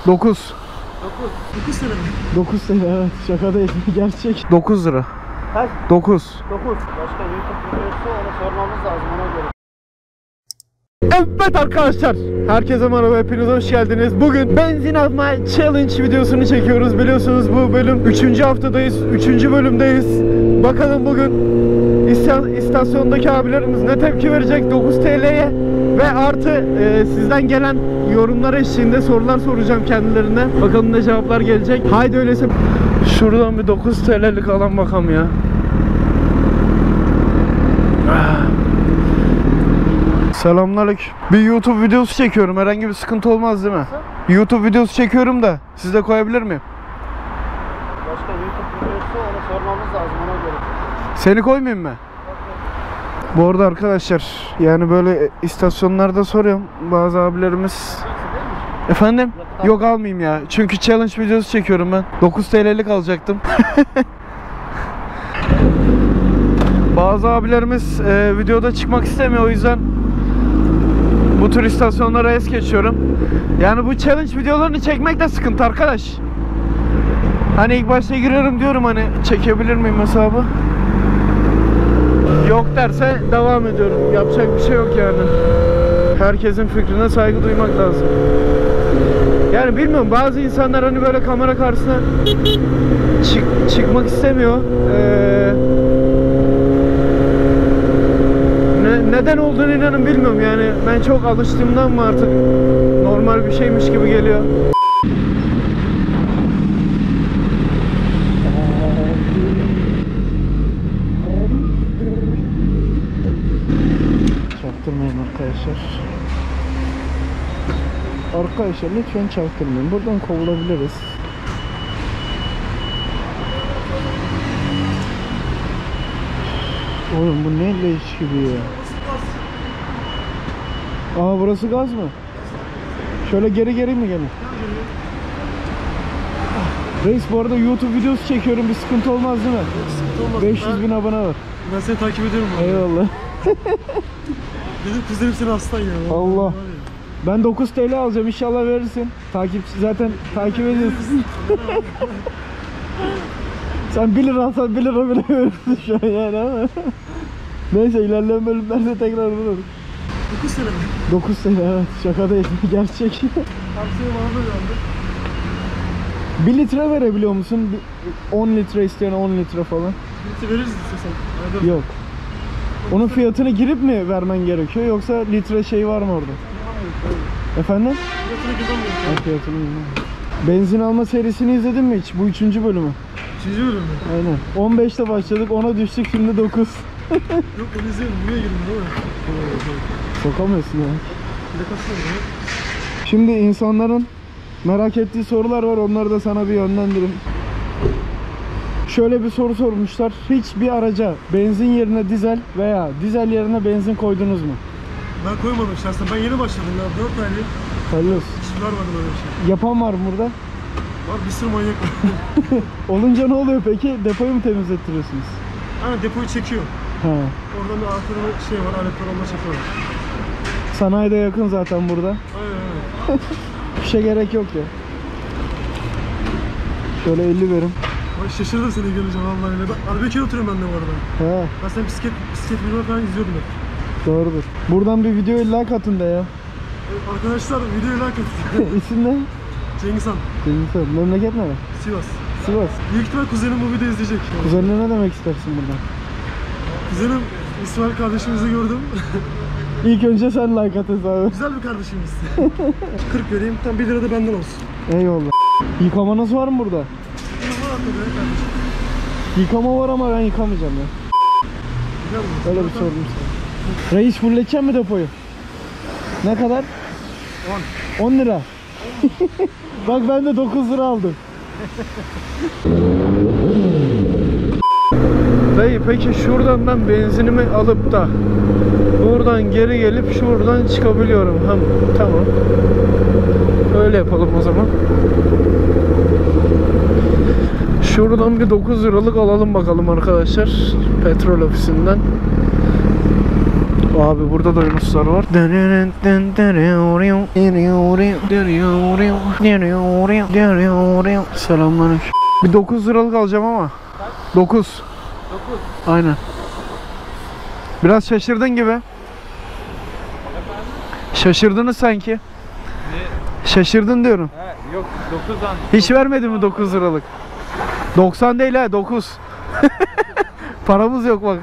9. 9 sene mi? 9 sene, evet, şaka değil, gerçek. 9 lira. Kaç? 9. 9. Başka YouTube videosu, onu sormamız lazım ona göre. Evet arkadaşlar, herkese merhaba, hepiniz hoş geldiniz. Bugün benzin alma challenge videosunu çekiyoruz. Biliyorsunuz bu bölüm 3. haftadayız, 3. bölümdeyiz. Bakalım bugün istasyondaki abilerimiz ne tepki verecek 9 TL'ye. Ve artı sizden gelen yorumlar eşliğinde sorular soracağım kendilerine. Bakalım ne cevaplar gelecek. Haydi öyleyse şuradan bir 9 TL'lik alan bakalım ya. Selamünaleyküm. Bir YouTube videosu çekiyorum. Herhangi bir sıkıntı olmaz değil mi? Nasıl? YouTube videosu çekiyorum da siz de koyabilir miyim? Başka YouTube videosu, onu sormamız lazım ona göre. Seni koymayayım mı? Bu arada arkadaşlar, yani böyle istasyonlarda soruyorum, bazı abilerimiz... Efendim? Yok, almayayım ya. Çünkü challenge videosu çekiyorum ben. 9 TL'lik alacaktım. Bazı abilerimiz videoda çıkmak istemiyor, o yüzden bu tür istasyonlara es geçiyorum. Yani bu challenge videolarını çekmek de sıkıntı arkadaş. Hani ilk başta giriyorum, diyorum hani çekebilir miyim hesabı? Yok derse devam ediyorum. Yapacak bir şey yok yani. Herkesin fikrine saygı duymak lazım. Yani bilmiyorum, bazı insanlar hani böyle kamera karşısına çıkmak istemiyor. Neden olduğunu inanın bilmiyorum yani. Ben çok alıştığımdan mı artık normal bir şeymiş gibi geliyor. Çaktırmayın arkadaşlar. Arkadaşlar lütfen çaktırmayın. Buradan kovulabiliriz. Oğlum bu ne leş gibi ya. Aa, burası gaz mı? Şöyle geri mi gelin? Reis, bu arada YouTube videosu çekiyorum, bir sıkıntı olmaz değil mi? Sıkıntı olmaz. 500.000 abone var. Ben seni takip ediyorum. Eyvallah. Benim kuzenim seni aslan ya. Allah. Ben 9 TL alacağım, inşallah verirsin. Takipçi zaten takip ediyorsun. Sen 1 lira alsan 1 lira bile verirsin şu an yani ama. Neyse, ilerleyen bölümlerde tekrar buluruz. 9 sene mi? 9 sene, evet, şaka değil, gerçek. Tavsiye bana da geldi. 1 litre verebiliyor musun? 10 litre isteyen 10 litre falan. Litre veririz istesen. Yok. Onun fiyatını girip mi vermen gerekiyor, yoksa litre şey var mı orada? Efendim? Fiyatını girmem gerekiyor. Fiyatını girmem. Benzin alma serisini izledin mi hiç? Bu 3. bölümü. 3. bölüm mü? Aynen. 15'te başladık, 10'a düştük, şimdi 9. Yok, onu izleyelim. Buraya girin değil mi? Sokamıyorsun ya. Bir de kaçıyor ya. Şimdi insanların merak ettiği sorular var, onları da sana bir yönlendireyim. Şöyle bir soru sormuşlar. Hiçbir araca benzin yerine dizel veya dizel yerine benzin koydunuz mu? Ben koymadım şahsen. Ben yeni başladım ya. 4 aylıyım. Hayırlı. Hiç vermedim öyle bir şey. Yapan var mı burada? Var, bir sürü manyak var. Olunca ne oluyor peki? Depoyu mu temizlettiriyorsunuz? Hani depoyu çekiyor. He. Oradan bir arkada şey var, aletler, onunla çekiyorlar. Sanayi de yakın zaten burada. Aynen. Bir şey gerek yok ya. Şöyle 50 verim. Ay, şaşırdım seni görünce vallahi. Ben Arbeki'ye oturuyorum ben de bu arada. He. Ben senin bisiklet videoları falan izliyordum hep. Doğrudur. Buradan bir videoya like atın da ya. Arkadaşlar videoyu like atın. İsim ne? Cengiz Han. Cengiz Han. Memleket nere? Sivas. Sivas. Büyük ihtimal kuzenim bu videoyu izleyecek. Kuzenine ne demek istersin buradan? Kuzenim İsmail kardeşimizi gördüm. İlk önce sen like at hesabı. Güzel bir kardeşimiz. 40 vereyim. Tam 1 lira da benden olsun. Eyvallah. Yıkamanız var mı burada? Yıkama var ama ben yıkamayacağım ya. Öyle bir sordum sana. Reis, fulledecek mi depoyu? Ne kadar? 10 lira. Bak, ben de 9 lira aldım. Dayı, peki şuradan ben benzinimi alıp da buradan geri gelip şuradan çıkabiliyorum. Tamam. Öyle yapalım o zaman. Şuradan bir 9 liralık alalım bakalım arkadaşlar. Petrol ofisinden. Abi burada da Yunuslar var. Selamünaleyküm. Bir 9 liralık alacağım ama. 9. Aynen. Biraz şaşırdın gibi. Şaşırdınız sanki. Şaşırdın diyorum. Yok 9'dan. Hiç vermedin mi 9 liralık? 90 değil ha, 9. Paramız yok bak.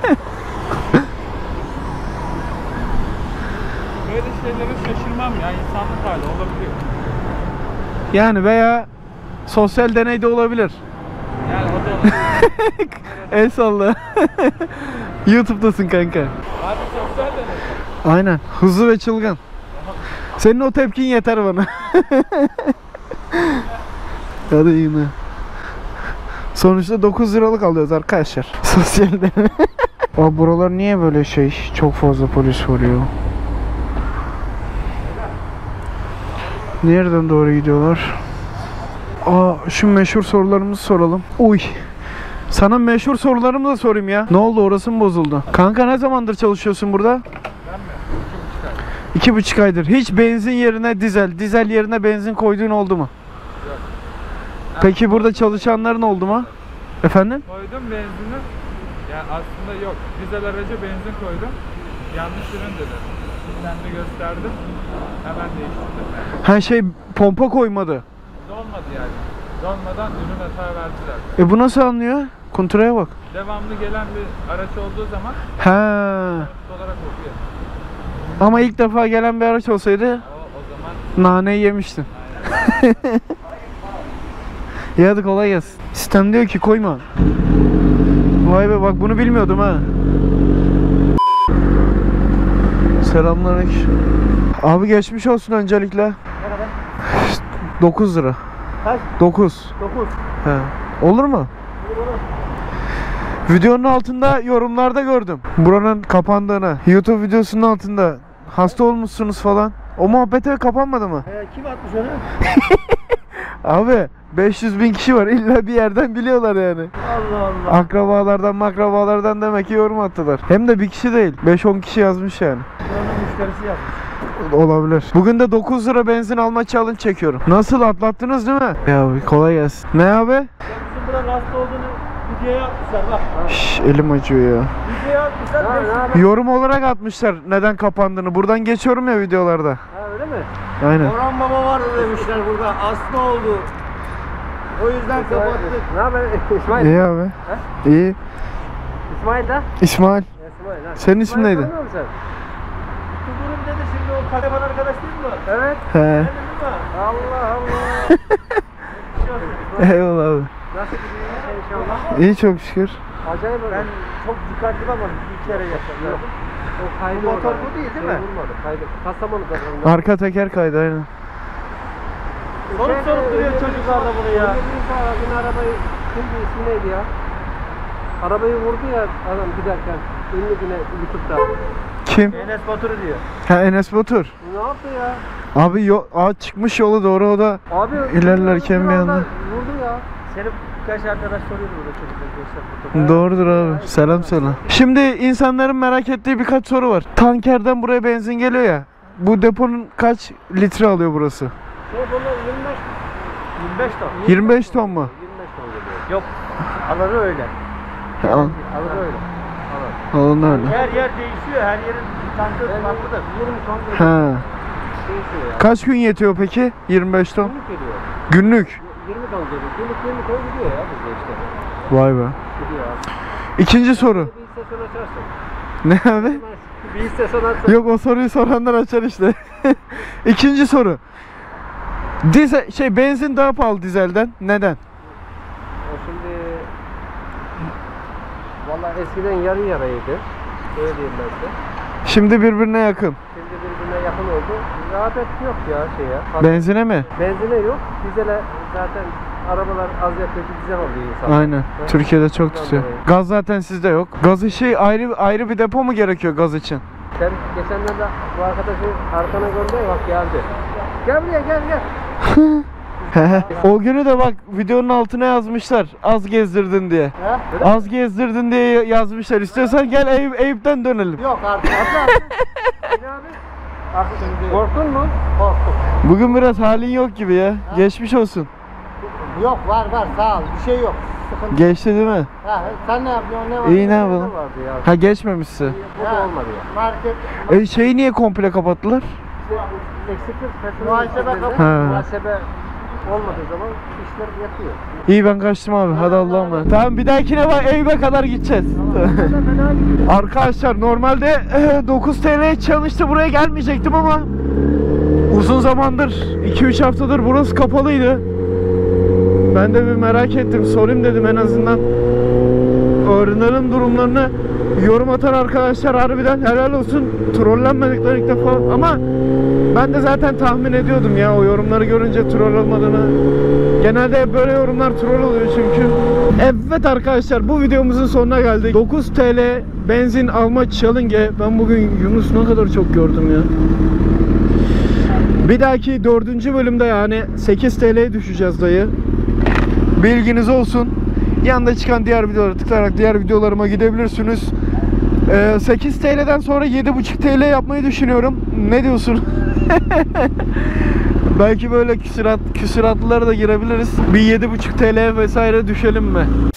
Böyle şeylere şaşırmam ya. İnsanlık hali olabiliyor. Yani veya sosyal deney de olabilir. Yani o da olabilir. El salla. YouTube'dasın kanka. Abi sosyal deney. Aynen. Hızlı ve çılgın. Senin o tepkin yeter bana. Hadi yine. Sonuçta 9 liralık alıyoruz arkadaşlar. Sosyal deney. Aa, buralar niye böyle şey? Çok fazla polis vuruyor. Nereden doğru gidiyorlar? Aa, şu meşhur sorularımızı soralım. Uy. Sana meşhur sorularımı da sorayım ya. Ne oldu, orası mı bozuldu? Kanka ne zamandır çalışıyorsun burada? Ben mi? 2,5 aydır. Hiç benzin yerine dizel, dizel yerine benzin koyduğun oldu mu? Yok. Peki burada çalışanların oldu mu? Efendim? Koydum benzini. Ya aslında yok. Dizel araca benzin koydum. Yanlış ürün dedi. Ben de gösterdim. Hemen değiştirdim. Ha şey, pompa koymadı. Dolmadı yani. Dolmadan ürün hata verdiler. Bu nasıl anlıyor? Kontraya bak. Devamlı gelen bir araç olduğu zaman Ha. olarak okuyor. Ama ilk defa gelen bir araç olsaydı O zaman naneyi yemiştin. İyi, hadi kolay gelsin. Sistem diyor ki koyma. Vay be, bak bunu bilmiyordum ha. Selamünaleyküm. Abi geçmiş olsun öncelikle. merhaba. 9 lira. Kaç? 9. 9. He. Olur mu? Videonun altında yorumlarda gördüm buranın kapandığını. YouTube videosunun altında hasta olmuşsunuz falan. O muhabbete kapanmadı mı? Kim atmış onu? Abi 500.000 kişi var, illa bir yerden biliyorlar yani. Allah Allah. Akrabalardan makrabalardan demek ki yorum attılar. Hem de bir kişi değil, 5-10 kişi yazmış yani. Buranın müşterisi yapmış. Olabilir. Bugün de 9 lira benzin alma challenge çekiyorum. Nasıl, atlattınız değil mi? Ya abi kolay gelsin. Ne abi? Bizim buranın hasta olduğunu videoya atmışlar bak. Şş, elim acıyor ya. Videoya atmışlar. Yorum olarak atmışlar neden kapandığını. Buradan geçiyorum ya videolarda. Ha öyle mi? Aynen. Orhan Baba vardı demişler burada. Hasta oldu. O yüzden kapattık. Ne haber İsmail? İyi abi. İyi. İsmail de? İsmail. İsmail ha. Senin ismin neydi? Tanımıyor musun sen? Tuturum dedi şimdi o kaleban arkadaş değil mi? Evet. He. Değil mi? Allah Allah. Eyvallah abi. Nasıl gidiyor inşallah? İyi çok şükür. Acayip ben çok dikkatli bakmadım. Bir kere yaşadım. O kaydı motor bu değil mi? Vurmadı. Kaydı. Kastamonu'da. Arka teker kaydı aynen. Sorup duruyor çocuklar da bunu ya. Dün arabayı, şimdi ismi neydi ya? Arabayı vurdu ya adam giderken. Ünlü güne YouTube'da. Kim? Enes Batur'u diyor. Ha, Enes Batur. Ne yaptı ya? Abi çıkmış yolu doğru, o da Abi ilerlerken bir anda. vurdu ya. Senin birkaç arkadaş soruyordu burada çocuklar. Doğrudur abi. Selam söyle. Şimdi insanların merak ettiği birkaç soru var. Tankerden buraya benzin geliyor ya. Bu deponun kaç litre alıyor burası? Bunlar 25 ton. 25 ton mu? 25 ton geliyor. Yok. Alanı öyle. Al. Alanı öyle. Alın öyle. Her yer değişiyor. Her yerin tankı farklıdır. 20 ton Ha. değişiyor ya. Kaç gün yetiyor peki? 25 ton. Günlük geliyor. Günlük. 20 ton geliyor. Günlük 20 ton gidiyor ya bizde işte. Vay be. Gidiyor abi. İkinci soru. Bir istasyon açarsın. Ne abi? Bir istasyon açarsın. Yok, o soruyu soranlar açar işte. İkinci soru. Benzin daha pahalı dizelden. Neden? O şimdi vallahi eskiden yarı yarıydı. Öyle diyeyim ben size. Şimdi birbirine yakın. Şimdi birbirine yakın oldu. Rağbet yok ya şeye. Benzine mi? Benzine yok. Dizele zaten arabalar az yakıyor ki dizel alıyor insanlar. Aynen. Türkiye'de çok tutuyor. Gaz zaten sizde yok. Gaz işi ayrı bir depo mu gerekiyor gaz için? Sen geçenlerde bu arkadaşı arkana gönder bak geldi. Gel buraya gel. O günü de bak videonun altına yazmışlar. Az gezdirdin diye. He? Az gezdirdin diye yazmışlar. İstiyorsan gel Eyüp'ten dönelim. Yok artık. Korktun mu? Korktum. Bugün biraz halin yok gibi ya. Geçmiş olsun. Yok var sağ ol. Bir şey yok. Sıkıntı. Geçti değil mi? Ha, sen ne yapıyorsun? Ne var? İyi, ne yapalım? vardı ya? Ha, geçmemişse. Bu da olmadı ya. Market. Şeyi niye komple kapattılar? Eksiktir. Muhasebe kapalı. Ha. Muhasebe olmadığı zaman işler yapıyor. İyi, ben kaçtım abi. Hadi Allah'a emanet. Tamam, bir dahakine bak Eyüp'e kadar gideceğiz. Arkadaşlar normalde 9 TL challenge'da buraya gelmeyecektim ama uzun zamandır 2-3 haftadır burası kapalıydı. Ben de bir merak ettim, sorayım dedim, en azından öğrenelim durumlarını. Yorum atan arkadaşlar harbiden helal olsun, trollenmedikler ilk defa. Ama ben de zaten tahmin ediyordum ya, o yorumları görünce troll olmadığını. Genelde hep böyle yorumlar troll oluyor çünkü. Evet arkadaşlar, bu videomuzun sonuna geldik. 9 TL benzin alma challenge. Ben bugün Yunus ne kadar çok gördüm ya. Bir dahaki 4. bölümde yani 8 TL'ye düşeceğiz dayı. Bilginiz olsun. Yanında çıkan diğer videolara tıklayarak diğer videolarıma gidebilirsiniz. 8 TL'den sonra 7,5 TL yapmayı düşünüyorum. Ne diyorsun? Belki böyle küsuratlılara da girebiliriz. Bir 7,5 TL vesaire düşelim mi?